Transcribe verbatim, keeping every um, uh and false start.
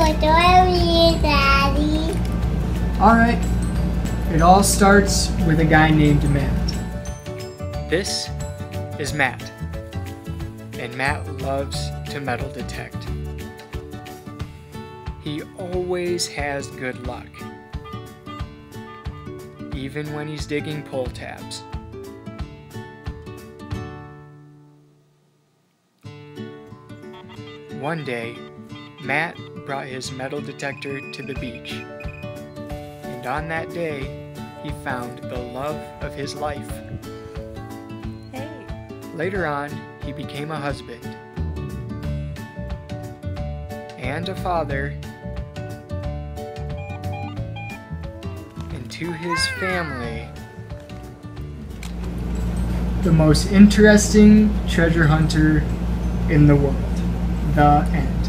what do I read, Daddy? Alright. It all starts with a guy named Matt. This is Matt, and Matt loves to metal detect. He always has good luck, even when he's digging pull tabs. One day, Matt brought his metal detector to the beach, and on that day, he found the love of his life. Hey. Later on, he became a husband and a father, and to his family, The most interesting treasure hunter in the world. The end.